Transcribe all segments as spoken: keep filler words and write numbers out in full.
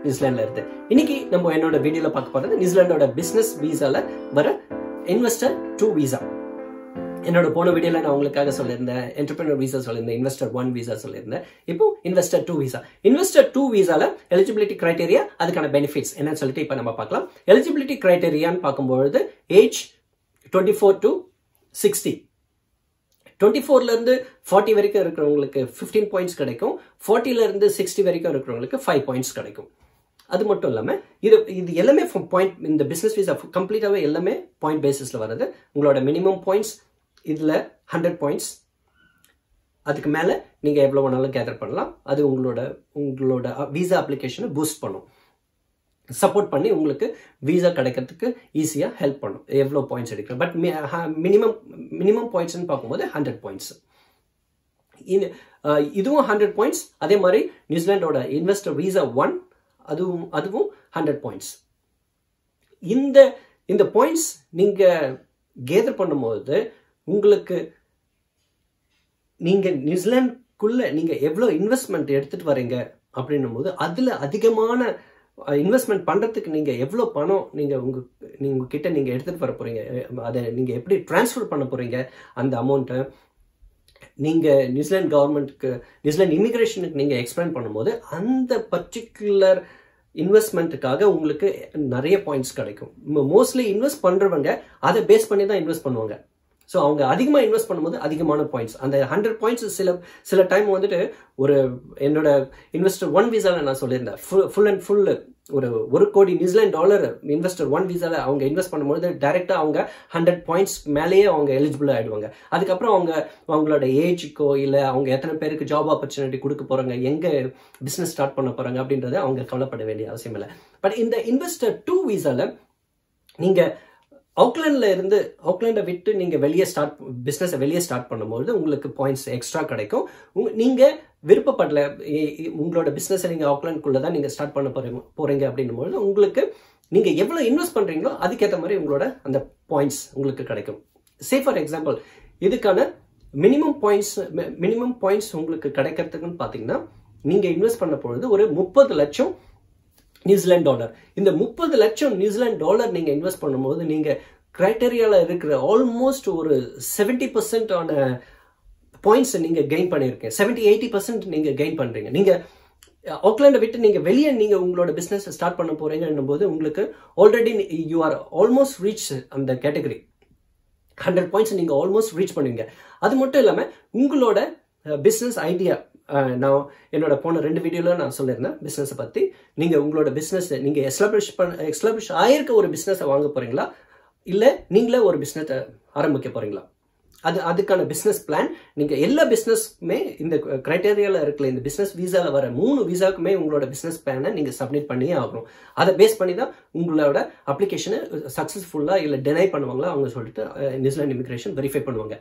நியூசிலாந்துல இருந்து. இன்னைக்கு நம்ம என்னோட வீடியோல பார்க்க போறது நியூசிலாண்டோட பிசினஸ் வீசால வர இன்வெஸ்டர் டூ வீசா. என்னோட போன வீடியோல நான் உங்களுக்காக சொல்லியிருந்தேன் என்டர்பிரினர் வீசா சொல்லியிருந்தேன், இன்வெஸ்டர் ஒன் வீசா சொல்லியிருந்தேன். இப்போ investor two visa. Investor two வீசால எலிஜிபிலிட்டி கிரைட்டீரியா, அதுக்கான பெனிஃபிட்ஸ் என்னன்னு சொல்லிட்டு இப்ப நம்ம பார்க்கலாம். எலிஜிபிலிட்டி கிரைட்டீரியான்னு பார்க்கும்பொழுது age twenty four to sixty, twenty ஃபோர்ல இருந்து ஃபார்ட்டி வரைக்கும் இருக்கிறவங்களுக்கு ஃபிஃப்டீன் பாயிண்ட்ஸ் கிடைக்கும், ஃபார்ட்டில இருந்து சிக்ஸ்டி வரைக்கும் இருக்கிறவங்களுக்கு ஃபைவ் பாயிண்ட்ஸ் கிடைக்கும். அது மட்டும் இல்லாம இது இது எல்லாமே பாயிண்ட், இந்த பிசினஸ் வீசா கம்ப்ளீட்டாவே எல்லாமே பாயிண்ட் பேசிஸ்ல வருது. உங்களோட மினிமம் பாயிண்ட்ஸ் இதுல ஹண்ட்ரட் பாயிண்ட்ஸ், அதுக்கு மேல நீங்க எவ்வளவு வேணாலும் கேதர் பண்ணலாம். அது உங்களோட உங்களோட வீசா அப்ளிகேஷனை பூஸ்ட் பண்ணும், சப்போர்ட் பண்ணி உங்களுக்கு வீசா கிடைக்கிறதுக்கு ஈஸியா ஹெல்ப் பண்ணும் எவ்வளோ பாயிண்ட்ஸ் எடுக்கிறோம். பட் மினிமம் மினிமம் பாயிண்ட்ஸ்ன்னு பார்க்கும்போது ஹண்ட்ரட் பாயிண்ட்ஸ். இதுவும் ஹண்ட்ரட் பாயிண்ட்ஸ். அதே மாதிரி நியூசிலாண்டோட இன்வெஸ்டர் வீசா ஒன் அதுவும் அதுவும் ஹண்ட்ரட் பாயிண்ட்ஸ். இந்த இந்த பாயிண்ட்ஸ் நீங்க கேதர் பண்ணும்போது உங்களுக்கு நீங்க நியூசிலாந்துக்குள்ள நீங்க எவ்வளோ இன்வெஸ்ட்மெண்ட் எடுத்துட்டு வரீங்க அப்படின்னும் போது அதுல அதிகமான இன்வெஸ்ட்மெண்ட் பண்றதுக்கு நீங்க எவ்வளவு பணம் நீங்க உங்க நீங்க கிட்ட நீங்க எடுத்துட்டு வர போறீங்க, அதை நீங்க எப்படி டிரான்ஸ்ஃபர் பண்ண போறீங்க, அந்த அமௌண்ட்டை நீங்க நியூசிலாந்து கவர்மெண்ட்டுக்கு நியூசிலாந்து இமிகிரேஷனுக்கு நீங்க எக்ஸ்பிளைன் பண்ணும்போது அந்த பர்டிகுலர் இன்வெஸ்ட்மெண்ட்டுக்காக உங்களுக்கு நிறைய பாயிண்ட்ஸ் கிடைக்கும். மோஸ்ட்லி இன்வெஸ்ட் பண்றவங்க அதை பேஸ் பண்ணி தான் இன்வெஸ்ட் பண்ணுவாங்க. ஸோ அவங்க அதிகமாக இன்வெஸ்ட் பண்ணும்போது அதிகமான பாயிண்ட்ஸ், அந்த ஹண்ட்ரட் பாயிண்ட்ஸ் சில சில டைம் வந்துட்டு ஒரு என்னோட இன்வெஸ்டர் ஒன் வீசால நான் சொல்லியிருந்தேன் ஃபுல் அண்ட் ஃபுல் ஒரு ஒரு கோடி நியூசிலாந்து டாலர் இன்வெஸ்டர் ஒன் வீசால அவங்க இன்வெஸ்ட் பண்ணும்போது டைரக்டா அவங்க ஹண்ட்ரட் பாயிண்ட்ஸ் மேலேயே அவங்க எலிஜிபிள் ஆயிடுவாங்க. அதுக்கப்புறம் அவங்க அவங்களோட ஏஜுக்கோ இல்லை அவங்க எத்தனை பேருக்கு ஜாப் ஆப்பர்ச்சுனிட்டி கொடுக்க போறாங்க, எங்க பிசினஸ் ஸ்டார்ட் பண்ண போறாங்க அப்படின்றத அவங்க கவலைப்பட வேண்டிய அவசியம் இல்லை. பட் இந்த இன்வெஸ்டர் டூ வீசால நீங்க ஆக்லாண்ட்ல இருந்து ஆக்லாண்டை விட்டு நீங்க வெளியே ஸ்டார்ட் பிசினஸ் வெளியே ஸ்டார்ட் பண்ணும்போது உங்களுக்கு பாயிண்ட்ஸ் எக்ஸ்ட்ரா கிடைக்கும். நீங்க விருப்பப்படல உங்களோட பிசினஸ் நீங்க ஆக்லாண்டுக்குள்ள தான் நீங்க ஸ்டார்ட் பண்ண போறீங்க போறீங்க அப்படின்னும் போது உங்களுக்கு நீங்க எவ்வளவு இன்வெஸ்ட் பண்றீங்களோ அதுக்கேற்ற மாதிரி உங்களோட அந்த பாயிண்ட்ஸ் உங்களுக்கு கிடைக்கும். சே ஃபார் எக்ஸாம்பிள் இதுக்கான மினிமம் பாயிண்ட்ஸ் மினிமம் பாயிண்ட்ஸ் உங்களுக்கு கிடைக்கிறதுக்குன்னு பாத்தீங்கன்னா நீங்க இன்வெஸ்ட் பண்ண பொழுது ஒரு முப்பது லட்சம் நியூசிலாந்து டாலர். இந்த முப்பது லட்சம் நியூசிலாந்து டாலர் நீங்க இன்வெஸ்ட் பண்ணும்போது நீங்க கிரைட்டீரியால இருக்கிற ஆல்மோஸ்ட் ஒரு செவன்டி பர்சன்ட் ஆன பாயிண்ட்ஸ் நீங்க கெயின் பண்ணிருக்கீங்க. செவன்டி எயிட்டி பர்சன்ட் நீங்க கெயின் பண்றீங்க. நீங்க ஆக்லாண்டை விட்டு நீங்க வெளியே நீங்க உங்களோட பிசினஸ் ஸ்டார்ட் பண்ண போறீங்கன்னும் போது உங்களுக்கு already you are almost reach அந்த கேட்டகரி ஹண்ட்ரட் பாயிண்ட்ஸ் நீங்க ஆல்மோஸ்ட் ரீச் பண்ணுவீங்க. அது மட்டும் இல்லாம உங்களோட பிசினஸ் ஐடியா, நான் என்னோட போன ரெண்டு வீடியோல நான் சொல்லியிருந்தேன் பிசினஸ் பத்தி. நீங்க உங்களோட பிசினஸ் நீங்க எஸ்டாப்ளிஷ் பண்ண எஸ்டாப்ளிஷ் ஆயிருக்க ஒரு பிசினஸ் வாங்க போறீங்களா, இல்ல நீங்களே ஒரு பிசினஸ் ஆரம்பிக்க போறீங்களா, அது அதுக்கான பிசினஸ் பிளான். நீங்க எல்லா பிசினஸ்க்குமே இந்த கிரைட்டீரியால இருக்கல இந்த பிசினஸ் வீசால வர மூணு வீசாக்குமே உங்களோட பிசினஸ் பிளானை நீங்க சப்மிட் பண்ணியே ஆகணும். அதை பேஸ் பண்ணி தான் உங்களோட அப்ளிகேஷனை சக்சஸ்ஃபுல்லா இல்ல டினை பண்ணுவாங்களா அவங்க சொல்லிட்டு நியூசிலாந்து இமிகிரேஷன் வெரிஃபை பண்ணுவாங்க.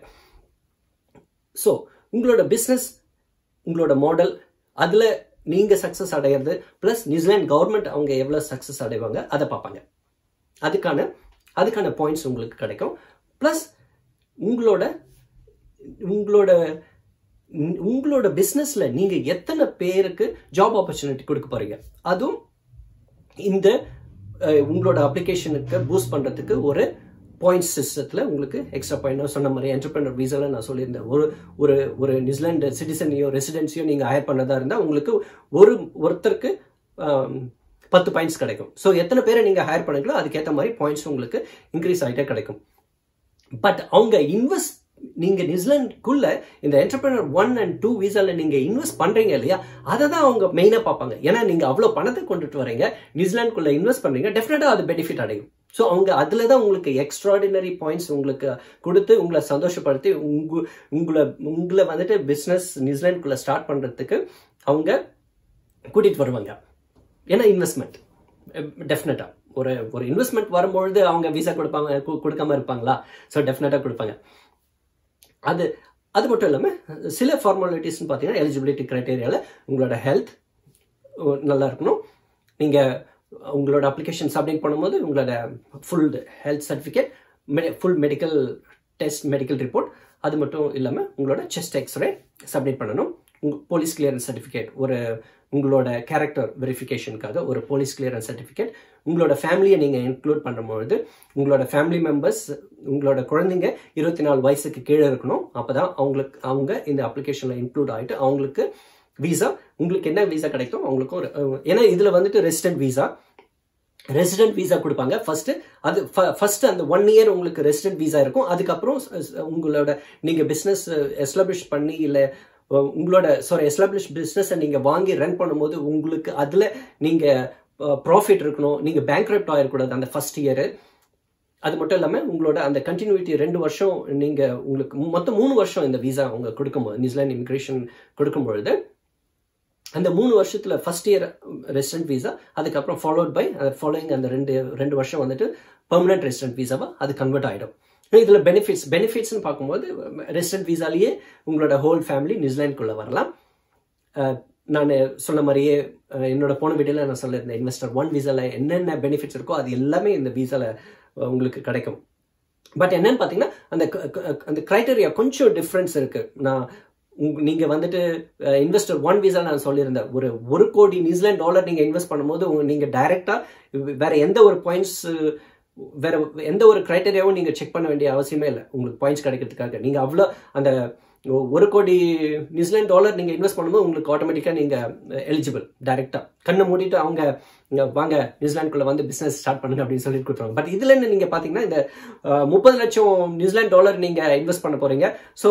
ஸோ உங்களோட பிசினஸ் உங்களோட மாடல் அதுல நீங்க சக்சஸ் அடையிறது பிளஸ் நியூசிலாந்து கவர்மெண்ட் அவங்க எவ்வளவு சக்சஸ் அடைவாங்க அதை பார்ப்பாங்க. அதுக்கான அதுக்கான பாயிண்ட்ஸ் உங்களுக்கு கிடைக்கும். பிளஸ் உங்களோட உங்களோட உங்களோட பிசினஸ்ல நீங்க எத்தனை பேருக்கு ஜாப் ஆப்பர்ச்சுனிட்டி கொடுக்க போறீங்க, அதுவும் இந்த உங்களோட அப்ளிகேஷனுக்கு பூஸ்ட் பண்றதுக்கு ஒரு பாயிண்ட் சிஸ்டத்துல உங்களுக்கு எக்ஸ்ட்ரா பாயிண்ட். சொன்ன மாதிரி என்டர்பிரினர் வீசால நான் சொல்லியிருந்தேன் ஒரு ஒரு ஒரு நியூசிலாந்து சிட்டிசனையோ ரெசிடென்சியோ நீங்க ஹையர் பண்ணதா இருந்தா உங்களுக்கு ஒரு ஒருத்தருக்கு பத்து பாயிண்ட்ஸ் கிடைக்கும். ஸோ எத்தனை பேரை நீங்க ஹையர் பண்ணீங்களோ அதுக்கேற்ற மாதிரி பாயிண்ட்ஸ் உங்களுக்கு இன்க்ரீஸ் ஆகிட்டே கிடைக்கும். பட் அவங்க இன்வெஸ்ட் நீங்க நியூசிலாந்துக்குள்ள இந்த என்டர்பிரினர் ஒன் அண்ட் டூ வீசால நீங்க இன்வெஸ்ட் பண்றீங்க இல்லையா, அதை தான் அவங்க மெயினா பார்ப்பாங்க. ஏன்னா நீங்க அவ்வளவு பணத்தை கொண்டுட்டு வரீங்க, நியூசிலாந்துக்குள்ள இன்வெஸ்ட் பண்றீங்க, டெஃபினட்டா அது பெனிஃபிட் அடையும். ஸோ அவங்க அதுல தான் உங்களுக்கு எக்ஸ்ட்ராடினரி பாயிண்ட்ஸ் உங்களுக்கு கொடுத்து உங்களை சந்தோஷப்படுத்தி உங்க உங்களை உங்களை வந்துட்டு பிசினஸ் நியூசிலாந்துக்குள்ள ஸ்டார்ட் பண்றதுக்கு அவங்க கூட்டிட்டு வருவாங்க. ஏன்னா இன்வெஸ்ட்மெண்ட் டெஃபினட்டா ஒரு ஒரு இன்வெஸ்ட்மெண்ட் வரும்பொழுது அவங்க விசா கொடுப்பாங்க கொடுக்காம இருப்பாங்களா? ஸோ டெஃபினட்டா கொடுப்பாங்க. அது அது மட்டும் இல்லாமல் சில ஃபார்மாலிட்டிஸ்ன்னு பார்த்தீங்கன்னா எலிஜிபிலிட்டி கிரைட்டீரியாவில் உங்களோட ஹெல்த் நல்லா இருக்கணும். நீங்கள் உங்களோட அப்ளிகேஷன் சப்மிட் பண்ணும்போது உங்களோட full health certificate, full medical test, medical report, அது மட்டும் இல்லாமல் உங்களோட செஸ்ட் எக்ஸ்ரே சப்மிட் பண்ணணும். உங்கள் போலீஸ் கிளியரன்ஸ் சர்டிஃபிகேட், ஒரு உங்களோட கேரக்டர் வெரிஃபிகேஷனுக்காக ஒரு போலீஸ் கிளியரன்ஸ் சர்டிஃபிகேட், உங்களோட ஃபேமிலியை நீங்கள் இன்க்ளூட் பண்ணும்பொழுது உங்களோட ஃபேமிலி மெம்பர்ஸ், உங்களோட குழந்தைங்க இருபத்தி நாலு வயசுக்கு கீழே இருக்கணும். அப்போ தான் அவங்களுக்கு அவங்க இந்த அப்ளிகேஷனில் இன்க்ளூட் ஆகிட்டு அவங்களுக்கு வீசா, உங்களுக்கு என்ன வீசா கிடைக்கும் அவங்களுக்கும். ஏன்னா இதில் வந்துட்டு ரெசிடென்ட் வீசா ரெசிடென்ட் வீசா கொடுப்பாங்க ஃபர்ஸ்ட். அது ஃபர்ஸ்ட் அந்த ஒன் இயர் உங்களுக்கு ரெசிடென்ட் வீசா இருக்கும். அதுக்கப்புறம் உங்களோட நீங்கள் பிஸ்னஸ் எஸ்டாப்ளிஷ் பண்ணி இல்லை உங்களோட சாரி எஸ்டாப்ளிஷ் பிஸ்னஸை நீங்கள் வாங்கி ரன் பண்ணும்போது உங்களுக்கு அதில் நீங்கள் ப்ராஃபிட் இருக்கணும், நீங்கள் பேங்க்ரப்ட் ஆகிடக்கூடாது அந்த ஃபர்ஸ்ட் இயரு. அது மட்டும் இல்லாமல் உங்களோட அந்த கண்டினியூட்டி ரெண்டு வருஷம் நீங்கள் உங்களுக்கு மொத்தம் மூணு வருஷம் இந்த வீசா அவங்க கொடுக்கும்போது நியூசிலாந்து இமிக்ரேஷன் கொடுக்கும்பொழுது அந்த மூணு வருஷத்தில் ஃபர்ஸ்ட் இயர் ரெசிடென்ட் வீசா, அதுக்கப்புறம் ஃபாலோட் பை ஃபாலோயிங் அந்த ரெண்டு ரெண்டு வருஷம் வந்துட்டு பெர்மனன்ட் ரெசிடென்ட் வீசாவா அது கன்வெர்ட் ஆகிடும். இதில் பெனிஃபிட்ஸ் பெனிஃபிட்ஸ்னு பார்க்கும்போது ரெசிடென்ட் வீசாலேயே உங்களோட ஹோல் ஃபேமிலி நியூசிலாந்துக்குள்ளே வரலாம். நான் சொன்ன மாதிரியே என்னோட போன வீடியோவில் நான் சொல்லியிருந்தேன் இன்வெஸ்டர் ஒன் வீசாவில் என்னென்ன பெனிஃபிட்ஸ் இருக்கோ அது எல்லாமே இந்த வீசாவில் உங்களுக்கு கிடைக்கும். பட் என்னன்னு பார்த்தீங்கன்னா அந்த அந்த க்ரைட்டீரியா கொஞ்சம் டிஃப்ரென்ஸ் இருக்குது. நான் நீங்கள் வந்துட்டு இன்வெஸ்டர் ஒன் வீசா நான் சொல்லியிருந்தேன் ஒரு ஒரு கோடி நியூசிலாந்து டாலர் நீங்கள் இன்வெஸ்ட் பண்ணும்போது நீங்கள் டைரெக்டாக வேற எந்த ஒரு பாயிண்ட்ஸ் வேற எந்த ஒரு க்ரைட்டீரியாவும் நீங்கள் செக் பண்ண வேண்டிய அவசியமே இல்லை உங்களுக்கு பாயிண்ட்ஸ் கிடைக்கிறதுக்காக. நீங்கள் அவ்வளோ அந்த ஒரு கோடி நியூசிலாந்து டாலர் நீங்கள் இன்வெஸ்ட் பண்ணும்போது உங்களுக்கு ஆட்டோமேட்டிக்காக நீங்கள் எலிஜிபிள். டைரெக்டாக கண்ணை மூடிட்டு அவங்க வாங்க நியூசிலாந்துக்குள்ளே வந்து பிஸ்னஸ் ஸ்டார்ட் பண்ணுங்க அப்படின்னு சொல்லிட்டு கொடுத்துருவாங்க. பட் இதில் என்ன நீங்கள் பார்த்தீங்கன்னா இந்த முப்பது லட்சம் நியூசிலாந்து டாலர் நீங்கள் இன்வெஸ்ட் பண்ண போகிறீங்க. ஸோ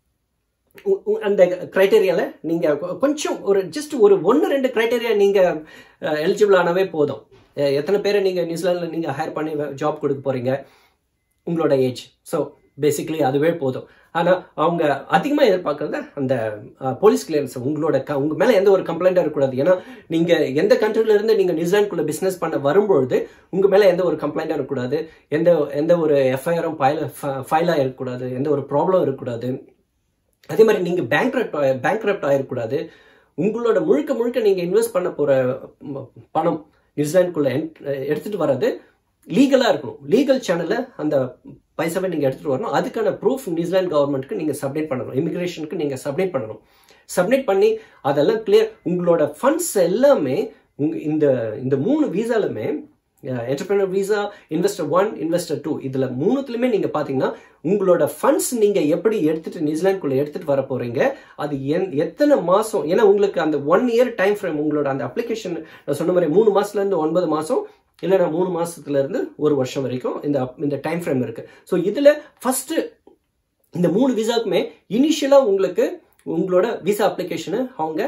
அந்த கிரைட்டீரியால நீங்க கொஞ்சம் ஒரு ஜஸ்ட் ஒரு ஒன்று ரெண்டு கிரைட்டீரியா நீங்க எலிஜிபிள் ஆனவே போதும். எத்தனை பேரை நீங்க நியூசிலாந்துல நீங்க ஹையர் பண்ணி ஜாப் கொடுக்க போறீங்க, உங்களோட ஏஜ். ஸோ பேசிக்கலி அதுவே போதும். ஆனா அவங்க அதிகமா எதிர்பார்க்கறது அந்த போலீஸ் கிளியரன்ஸ். உங்களோட உங்க மேல எந்த ஒரு கம்ப்ளைண்டா இருக்கக்கூடாது. ஏன்னா நீங்க எந்த கண்ட்ரில இருந்து நீங்க நியூசிலாந்துக்குள்ள பிசினஸ் பண்ண வரும்பொழுது உங்க மேல எந்த ஒரு கம்ப்ளைண்டா இருக்கக்கூடாது, எந்த எந்த ஒரு எஃப்ஐஆரும் ஃபைல் ஆகிருக்கக்கூடாது, எந்த ஒரு ப்ராப்ளம் இருக்கக்கூடாது. அதே மாதிரி நீங்கள் பேங்க்ரப்ட் பேங்க்ரப்ட் ஆகிடக்கூடாது. உங்களோட முழுக்க முழுக்க நீங்கள் இன்வெஸ்ட் பண்ண போகிற பணம் நியூசிலாந்துக்குள்ளே எடுத்துகிட்டு வர்றது லீகலாக இருக்கணும். லீகல் சேனலில் அந்த பைசாவை நீங்கள் எடுத்துகிட்டு வரணும். அதுக்கான ப்ரூஃப் நியூசிலாந்து கவர்மெண்ட்டுக்கு நீங்கள் சப்மிட் பண்ணணும், இமிக்ரேஷனுக்கு நீங்கள் சப்மிட் பண்ணணும். சப்மிட் பண்ணி அதெல்லாம் கிளியர். உங்களோட ஃபண்ட்ஸ் எல்லாமே உங்க இந்த இந்த மூணு வீசாலுமே entrepreneur visa, investor one, investor two, இதில் மூணுத்துலையுமே நீங்கள் பார்த்தீங்கன்னா உங்களோட ஃபண்ட்ஸ் நீங்கள் எப்படி எடுத்துட்டு நியூசிலாந்துக்குள்ளே எடுத்துகிட்டு வர போகிறீங்க, அது என் எத்தனை மாதம். ஏன்னா உங்களுக்கு அந்த ஒன் இயர் டைம் ஃப்ரேம் உங்களோட அந்த அப்ளிகேஷன் நான் சொன்ன மாதிரி மூணு மாதத்துலேருந்து ஒன்பது மாதம் இல்லைனா மூணு மாதத்துலேருந்து ஒரு வருஷம் வரைக்கும் இந்த இந்த டைம் ஃப்ரேம் இருக்குது. ஸோ இதில் ஃபஸ்ட்டு இந்த மூணு விசாவுக்குமே இனிஷியலாக உங்களுக்கு உங்களோட விசா அப்ளிகேஷனை அவங்க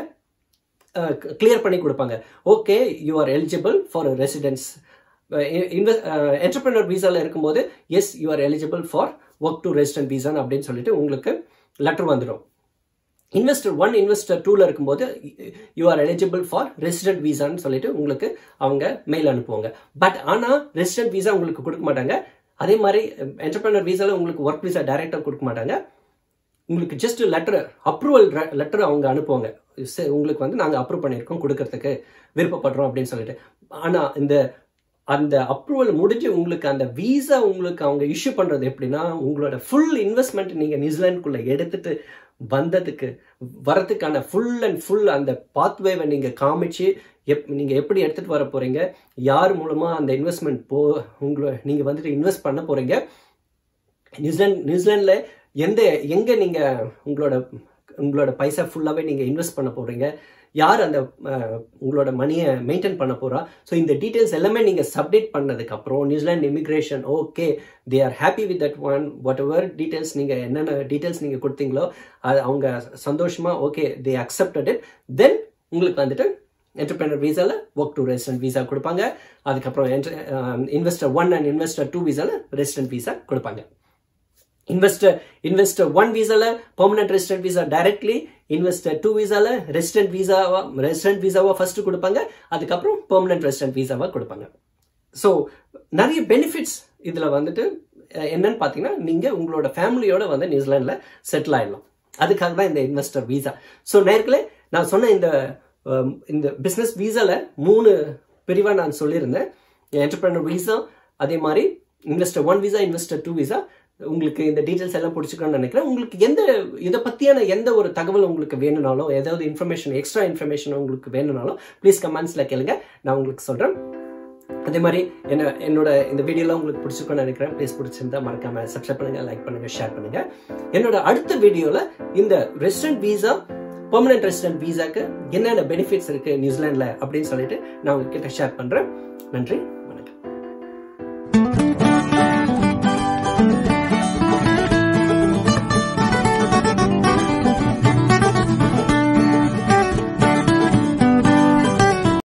கிளியர் பண்ணி கொடுப்பாங்க. Okay, you are eligible for residence. Entrepreneur வீசாவில் இருக்கும்போது yes you are eligible for work to resident வீசான்னு அப்படின்னு சொல்லிட்டு உங்களுக்கு லெட்டர் வந்துடும். இன்வெஸ்டர் ஒன், இன்வெஸ்டர் டூவில் இருக்கும்போது you are eligible for resident வீசான்னு சொல்லிட்டு உங்களுக்கு அவங்க மெயில் அனுப்புவாங்க. பட் ஆனால் ரெசிடென்ட் வீசா உங்களுக்கு கொடுக்க மாட்டாங்க. அதே மாதிரி என்டர்பிரினர் வீசாவில் உங்களுக்கு ஒர்க் வீசா டைரெக்டாக கொடுக்க மாட்டாங்க. உங்களுக்கு ஜஸ்ட் லெட்டர் அப்ரூவல் லெட்டர் அவங்க அனுப்புவாங்க. உங்களுக்கு வந்து நாங்கள் அப்ரூவ் பண்ணியிருக்கோம், கொடுக்கறதுக்கு விருப்பப்படுறோம் அப்படின்னு சொல்லிட்டு. ஆனால் இந்த அந்த அப்ரூவல் முடிஞ்சு உங்களுக்கு அந்த வீசா உங்களுக்கு அவங்க இஷ்யூ பண்ணுறது எப்படின்னா உங்களோட ஃபுல் இன்வெஸ்ட்மெண்ட் நீங்கள் நியூசிலாந்துக்குள்ளே எடுத்துட்டு வந்ததுக்கு வரதுக்கான ஃபுல் அண்ட் ஃபுல் அந்த பாத்வேவை நீங்கள் காமிச்சு எப் நீங்கள் எப்படி எடுத்துகிட்டு வர போகிறீங்க, யார் மூலமாக அந்த இன்வெஸ்ட்மெண்ட் போ உங்களை நீங்கள் வந்துட்டு இன்வெஸ்ட் பண்ண போகிறீங்க, நியூசிலாந்து நியூசிலாண்டில் எந்த எங்கே நீங்கள் உங்களோட உங்களோட பைசா ஃபுல்லாகவே நீங்கள் இன்வெஸ்ட் பண்ண போகிறீங்க, யார் அந்த உங்களோட மணியை மெயின்டைன் பண்ண போகிறா. ஸோ இந்த டீட்டெயில்ஸ் எல்லாமே நீங்கள் சப்மிட் பண்ணதுக்கப்புறம் New Zealand immigration okay they are happy with that one whatever details நீங்கள் என்னென்ன டீட்டெயில்ஸ் நீங்கள் கொடுத்தீங்களோ அது அவங்க சந்தோஷமாக okay they accepted it. Then உங்களுக்கு வந்துட்டு என்டர்பிரினர் வீசாவில் ஒர்க் டு ரெசிடென்ட் வீசா கொடுப்பாங்க. அதுக்கப்புறம் இன்வெஸ்டர் ஒன் அண்ட் இன்வெஸ்டர் டூ வீசாவில் ரெசிடென்ட் வீசா கொடுப்பாங்க. இன்வெஸ்டர் இன்வெஸ்டர் ஒன் வீசால permanent resident visa directly, investor two வீசால ரெசிடென்ட் வீசாவா ரெசிடென்ட் வீசாவா ஃபர்ஸ்ட் கொடுப்பாங்க, அதுக்கப்புறம் பெர்மனன்ட் ரெசிடென்ட் வீசாவா கொடுப்பாங்க. ஸோ நிறைய பெனிஃபிட்ஸ் இதில் வந்துட்டு என்னன்னு பார்த்தீங்கன்னா நீங்கள் உங்களோட ஃபேமிலியோட வந்து நியூசிலாண்டில் செட்டில் ஆயிடலாம். அதுக்காக தான் இந்த இன்வெஸ்டர் வீசா. ஸோ நேர்களே நான் சொன்ன இந்த இந்த பிஸ்னஸ் வீசாவில் மூணு பிரிவாக நான் சொல்லியிருந்தேன். என்டர்பிரினர் வீசா, அதே மாதிரி investor one visa, investor two visa. உங்களுக்கு இந்த டீட்டெயில்ஸ் எல்லாம் பிடிச்சிக்கணும்னு நினைக்கிறேன். உங்களுக்கு எந்த இதை பற்றியான எந்த ஒரு தகவல் உங்களுக்கு வேணும்னாலும், ஏதாவது இன்ஃபர்மேஷன் எக்ஸ்ட்ரா இன்ஃபர்மேஷன் உங்களுக்கு வேணும்னாலும் ப்ளீஸ் கமெண்ட்ஸில் கேளுங்க, நான் உங்களுக்கு சொல்கிறேன். அதே மாதிரி என்ன என்னோட இந்த வீடியோலாம் உங்களுக்கு பிடிச்சிருக்கும்னு நினைக்கிறேன். ப்ளீஸ் பிடிச்சிருந்தா மறக்காம சப்ஸ்கிரைப் பண்ணுங்க, லைக் பண்ணுங்க, ஷேர் பண்ணுங்க. என்னோட அடுத்த வீடியோவில் இந்த ரெசிடென்ட் வீசா, பெர்மனன்ட் ரெசிடென்ட் வீசாக்கு என்னென்ன பெனிஃபிட்ஸ் இருக்கு நியூசிலாண்டில் அப்படின்னு சொல்லிட்டு நான் உங்ககிட்ட ஷேர் பண்ணுறேன். நன்றி.